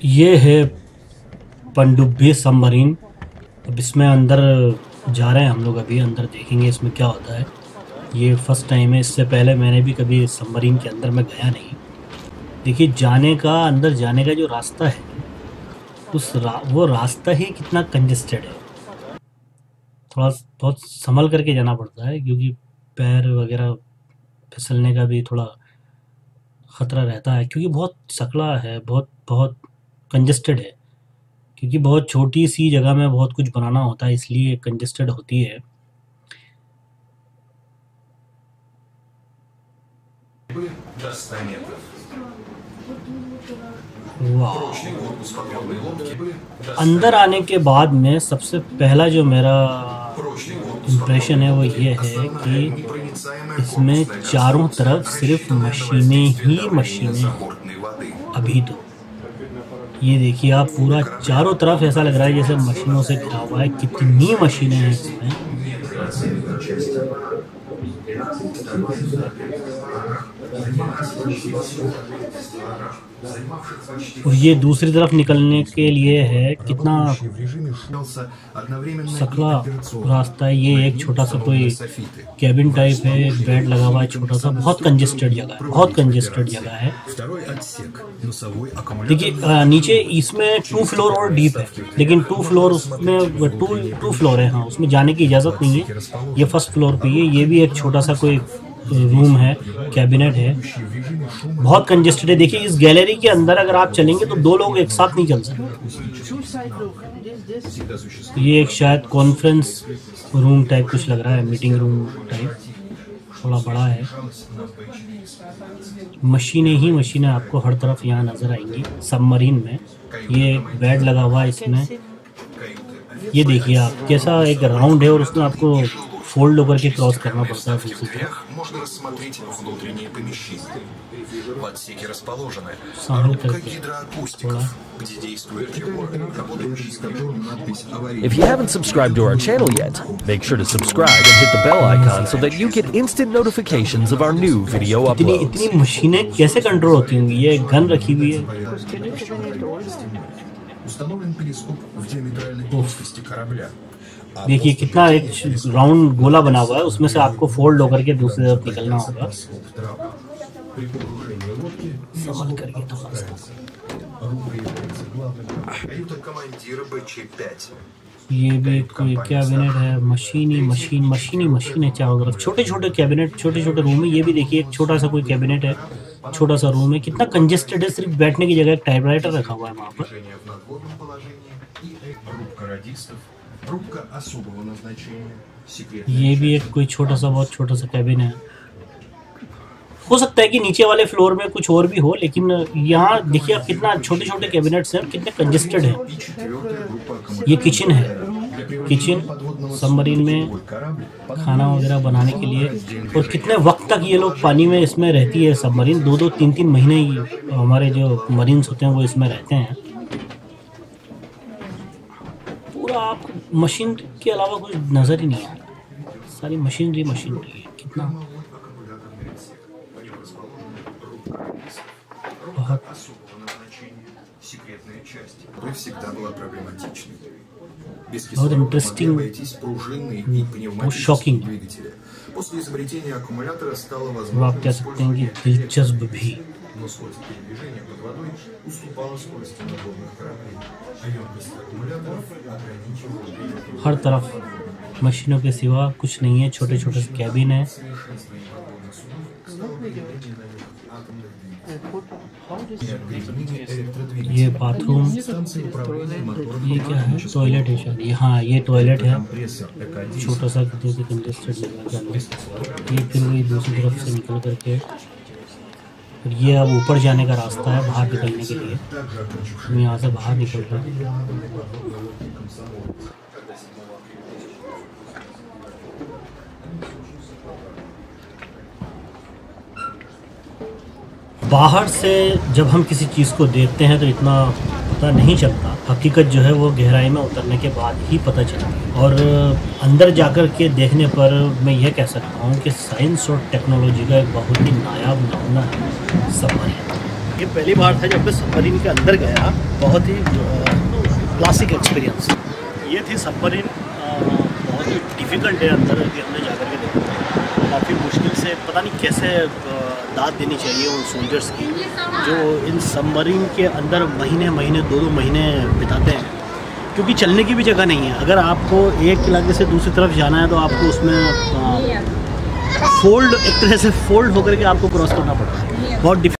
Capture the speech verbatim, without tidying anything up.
ये है पनडुब्बी सबमरीन। अब इसमें अंदर जा रहे हैं हम लोग, अभी अंदर देखेंगे इसमें क्या होता है। ये फर्स्ट टाइम है, इससे पहले मैंने भी कभी सबमरीन के अंदर में गया नहीं। देखिए जाने का, अंदर जाने का जो रास्ता है उस रा, वो रास्ता ही कितना कंजेस्टेड है। थोड़ा बहुत संभल करके जाना पड़ता है क्योंकि पैर वगैरह फिसलने का भी थोड़ा ख़तरा रहता है, क्योंकि बहुत सकला है, बहुत बहुत कंजेस्टेड है। क्योंकि बहुत छोटी सी जगह में बहुत कुछ बनाना होता है, इसलिए कंजेस्टेड होती है। वाह, अंदर आने के बाद में सबसे पहला जो मेरा इम्प्रेशन है वो ये है कि इसमें चारों तरफ सिर्फ मशीनें ही मशीनें हैं। अभी तो ये देखिए आप, पूरा चारों तरफ ऐसा लग रहा है जैसे मशीनों से घिरा हुआ है। कितनी मशीनें हैं इसमें। और ये दूसरी तरफ निकलने के लिए है, कितना सकला रास्ता है। ये एक छोटा सा कोई कैबिन टाइप है, बेड लगा हुआ है छोटा सा। बहुत कंजेस्टेड जगह है, बहुत कंजेस्टेड जगह है। देखिए नीचे इसमें टू फ्लोर और डीप है, लेकिन टू फ्लोर उसमें टू टू फ्लोर है, हाँ उसमें जाने की इजाज़त नहीं है। ये फर्स्ट फ्लोर पे है। ये भी एक छोटा सा कोई रूम है, कैबिनेट है। बहुत कंजेस्टेड है। देखिए इस गैलरी के अंदर अगर आप चलेंगे तो दो लोग एक साथ नहीं चल सकते। ये एक शायद कॉन्फ्रेंस रूम टाइप कुछ लग रहा है, मीटिंग रूम टाइप, थोड़ा बड़ा है। मशीनें ही मशीनें आपको हर तरफ यहाँ नज़र आएंगी सबमरीन में। ये बेड लगा हुआ है इसमें। ये देखिए आप, कैसा एक राउंड है और उसमें आपको फोल्ड होकर के क्रॉस करना पड़ता है। संभल करके थोड़ा। If you haven't subscribed to our channel yet, make sure to subscribe and hit the bell icon so that you get instant notifications of our new video इतनी uploads. इतनी मशीनें कैसे कंट्रोल होती होंगी। ये गन रखी हुई है। देखिए कितना एक राउंड गोला बना हुआ है, उसमें से आपको फोल्ड होकर के दूसरी तरफ निकलना होगा। संभल करके थोड़ा सा। ये भी कोई कैबिनेट है। मशीन ही मशीन, मशीन ही मशीन है चारों तरफ। छोटे छोटे कैबिनेट, छोटे छोटे रूम है। ये भी देखिए एक छोटा सा कोई कैबिनेट है, छोटा सा रूम है। कितना कंजेस्टेड है। सिर्फ बैठने की जगह एक टाइपराइटर रखा हुआ है वहाँ पर। ये भी एक कोई छोटा सा, बहुत छोटा सा कैबिन है। हो सकता है कि नीचे वाले फ्लोर में कुछ और भी हो, लेकिन यहाँ देखिए आप कितना छोटे छोटे कैबिनेट्स हैं, कितने कंजेस्टेड हैं। ये किचन है, किचन सबमरीन में खाना वगैरह बनाने के लिए। और कितने वक्त तक ये लोग पानी में इसमें रहती है सबमरीन। दो दो तीन तीन महीने ही हमारे जो मरीन्स होते हैं वो इसमें रहते हैं। पूरा आप मशीन के अलावा कुछ नज़र ही नहीं आता, सारी मशीनरी मशीनरी है। कितना बहुत बहुत इंटरेस्टिंग, बहुत शॉकिंग। आप कह सकते हैं कि दिलचस्प भी। हर तरफ मशीनों के सिवा कुछ नहीं है। छोटे छोटे से कैबिन है। ये बाथरूम, ये क्या है, टॉयलेट है शायद। हाँ ये टॉयलेट है, छोटा सा कंजेस्टेड जगह। ये फिर वही दूसरी तरफ से निकल करके, फिर ये अब ऊपर जाने का रास्ता है बाहर निकलने के लिए। हम यहाँ से बाहर निकल रहे हैं। बाहर से जब हम किसी चीज़ को देखते हैं तो इतना पता नहीं चलता, हकीकत जो है वो गहराई में उतरने के बाद ही पता चलती है। और अंदर जाकर के देखने पर मैं यह कह सकता हूँ कि साइंस और टेक्नोलॉजी का एक बहुत ही नायाब नमूना है सबमरीन। ये पहली बार था जब मैं सबमरीन के अंदर गया, बहुत ही क्लासिक एक्सपीरियंस। ये थी सबमरीन, बहुत ही डिफ़िकल्ट है अंदर कि हमने जाकर के देखा। काफ़ी मुश्किल से, पता नहीं कैसे दाद देनी चाहिए उन सोल्जर्स की जो इन सबमरीन के अंदर महीने महीने दो दो महीने बिताते हैं, क्योंकि चलने की भी जगह नहीं है। अगर आपको एक इलाके से दूसरी तरफ जाना है तो आपको उसमें फोल्ड, एक तरह से फोल्ड होकर के आपको क्रॉस करना पड़ता है। बहुत डिफिकल्ट